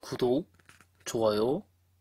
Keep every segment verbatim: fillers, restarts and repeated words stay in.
구독, 좋아요,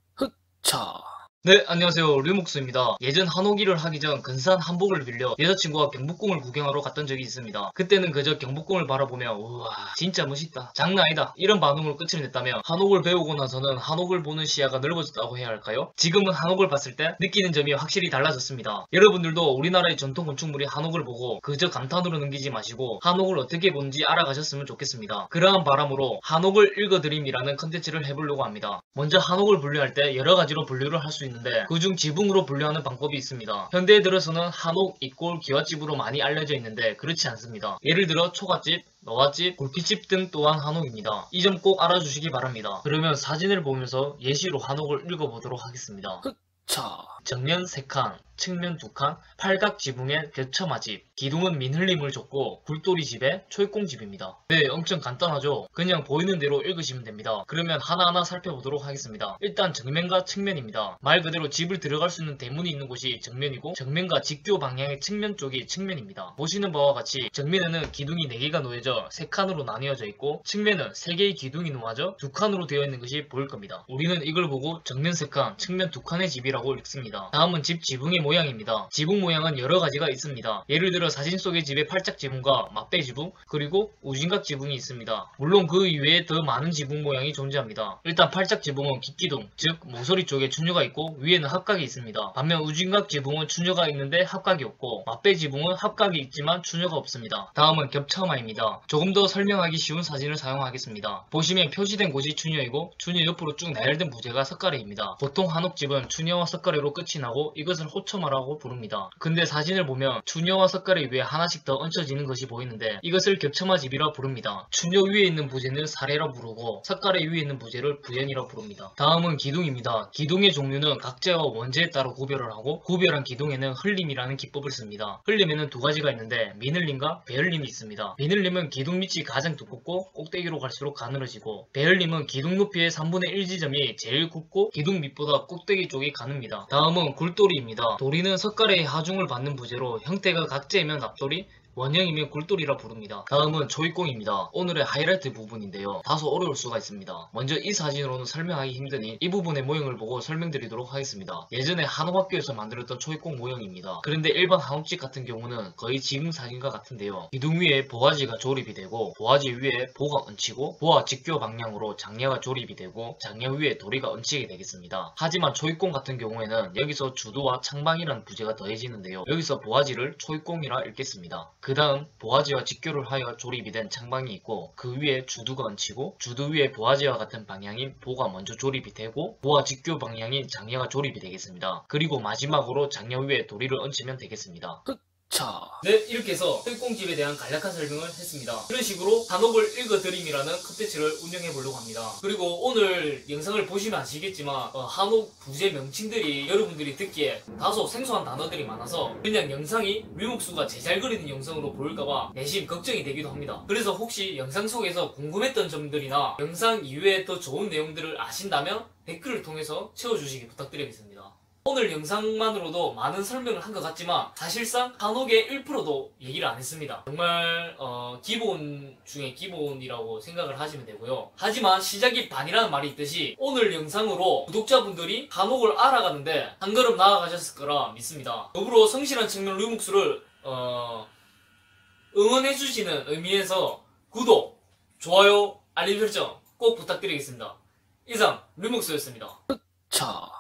흑차. 네, 안녕하세요. 류목수입니다. 예전 한옥일을 하기 전 근사한 한복을 빌려 여자친구와 경복궁을 구경하러 갔던 적이 있습니다. 그때는 그저 경복궁을 바라보며 우와 진짜 멋있다, 장난 아니다, 이런 반응으로 끝을 냈다면 한옥을 배우고 나서는 한옥을 보는 시야가 넓어졌다고 해야 할까요? 지금은 한옥을 봤을 때 느끼는 점이 확실히 달라졌습니다. 여러분들도 우리나라의 전통 건축물이 한옥을 보고 그저 감탄으로 넘기지 마시고 한옥을 어떻게 보는지 알아가셨으면 좋겠습니다. 그러한 바람으로 한옥을 읽어드림이라는 컨텐츠를 해보려고 합니다. 먼저 한옥을 분류할 때 여러가지로 분류를 할 수 있는 있는데 그중 지붕으로 분류하는 방법이 있습니다. 현대에 들어서는 한옥, 이꼴, 기와집으로 많이 알려져 있는데 그렇지 않습니다. 예를 들어 초가집, 너와집, 굴피집 등 또한 한옥입니다. 이 점 꼭 알아주시기 바랍니다. 그러면 사진을 보면서 예시로 한옥을 읽어보도록 하겠습니다. 흑차. 정면 세 칸, 측면 두 칸, 팔각 지붕의 겹쳐마집, 기둥은 민흘림을 줬고 굴돌이 집에 초입공집입니다. 네, 엄청 간단하죠? 그냥 보이는 대로 읽으시면 됩니다. 그러면 하나하나 살펴보도록 하겠습니다. 일단 정면과 측면입니다. 말 그대로 집을 들어갈 수 있는 대문이 있는 곳이 정면이고 정면과 직교 방향의 측면 쪽이 측면입니다. 보시는 바와 같이 정면에는 기둥이 네 개가 놓여져 세 칸으로 나뉘어져 있고 측면은 세 개의 기둥이 놓아져 두 칸으로 되어 있는 것이 보일 겁니다. 우리는 이걸 보고 정면 세 칸, 측면 두 칸의 집이라고 읽습니다. 다음은 집 지붕의 모양입니다. 지붕 모양은 여러 가지가 있습니다. 예를 들어 사진 속의 집의 팔짝 지붕과 맞배 지붕, 그리고 우진각 지붕이 있습니다. 물론 그 이외에 더 많은 지붕 모양이 존재합니다. 일단 팔짝 지붕은 깃기둥, 즉 모서리 쪽에 추녀가 있고 위에는 합각이 있습니다. 반면 우진각 지붕은 추녀가 있는데 합각이 없고 맞배 지붕은 합각이 있지만 추녀가 없습니다. 다음은 겹쳐마입니다. 조금 더 설명하기 쉬운 사진을 사용하겠습니다. 보시면 표시된 곳이 추녀이고 추녀 옆으로 쭉 나열된 부재가 석가래입니다. 보통 한옥집은 추녀와 석가래로 끝이 나고 이것을 호처마라고 부릅니다. 근데 사진을 보면 추녀와 석가래 위에 하나씩 더 얹혀지는 것이 보이는데 이것을 겹쳐마집이라 부릅니다. 추녀 위에 있는 부재는 사래라 부르고 석가래 위에 있는 부재를 부연이라 부릅니다. 다음은 기둥입니다. 기둥의 종류는 각재와 원재에 따라 구별을 하고 구별한 기둥에는 흘림이라는 기법을 씁니다. 흘림에는 두 가지가 있는데 민흘림과 배흘림이 있습니다. 민흘림은 기둥 밑이 가장 두껍고 꼭대기로 갈수록 가늘어지고 배흘림은 기둥 높이의 삼분의 일 지점이 제일 굽고 기둥 밑보다 꼭대기 쪽이 가늡니다. 다음은 굴돌이입니다. 도리는 석가래의 하중을 받는 부재로 형태가 각재이면 갑돌이, 원형이면 굴돌이라 부릅니다. 다음은 초입공입니다. 오늘의 하이라이트 부분인데요. 다소 어려울 수가 있습니다. 먼저 이 사진으로는 설명하기 힘드니 이 부분의 모형을 보고 설명드리도록 하겠습니다. 예전에 한옥학교에서 만들었던 초입공 모형입니다. 그런데 일반 한옥집 같은 경우는 거의 지금 사진과 같은데요. 기둥 위에 보아지가 조립이 되고 보아지 위에 보가 얹히고 보아 직교 방향으로 장려가 조립이 되고 장려 위에 도리가 얹히게 되겠습니다. 하지만 초입공 같은 경우에는 여기서 주도와 창방이라는 부재가 더해지는데요. 여기서 보아지를 초입공이라 읽겠습니다. 그 다음 보아지와 직교를 하여 조립이 된 창방이 있고 그 위에 주두가 얹히고 주두 위에 보아지와 같은 방향인 보가 먼저 조립이 되고 보아 직교 방향인 장려가 조립이 되겠습니다. 그리고 마지막으로 장려 위에 도리를 얹히면 되겠습니다. 자. 네, 이렇게 해서 초입공집에 대한 간략한 설명을 했습니다. 이런 식으로 한옥을 읽어드림이라는 컨텐츠를 운영해보려고 합니다. 그리고 오늘 영상을 보시면 아시겠지만 어, 한옥 부재 명칭들이 여러분들이 듣기에 다소 생소한 단어들이 많아서 그냥 영상이 류목수가 제 잘 그리는 영상으로 보일까봐 내심 걱정이 되기도 합니다. 그래서 혹시 영상 속에서 궁금했던 점들이나 영상 이외에 더 좋은 내용들을 아신다면 댓글을 통해서 채워주시기 부탁드리겠습니다. 오늘 영상만으로도 많은 설명을 한 것 같지만 사실상 한옥의 일 퍼센트도 얘기를 안 했습니다. 정말 어, 기본 중에 기본이라고 생각을 하시면 되고요. 하지만 시작이 반이라는 말이 있듯이 오늘 영상으로 구독자분들이 한옥을 알아가는데 한 걸음 나아가셨을 거라 믿습니다. 더불어 성실한 측면 류목수를 어, 응원해주시는 의미에서 구독, 좋아요, 알림 설정 꼭 부탁드리겠습니다. 이상 류목수였습니다. 자.